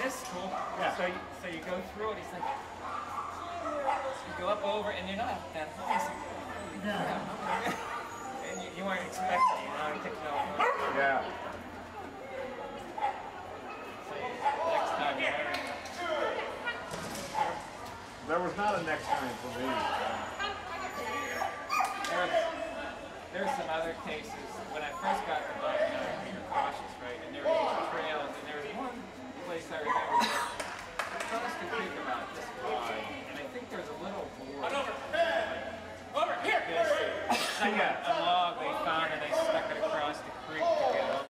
this is cool. Yeah. So you go through it. He's like, you go up over, and you're not that high. So, and you weren't expecting, you know, to know. Yeah. So next time you learn. There was not a next time for me. There's some other cases. When I first got the bug, you know, you're cautious, right? And there were trails, and there was one place I remember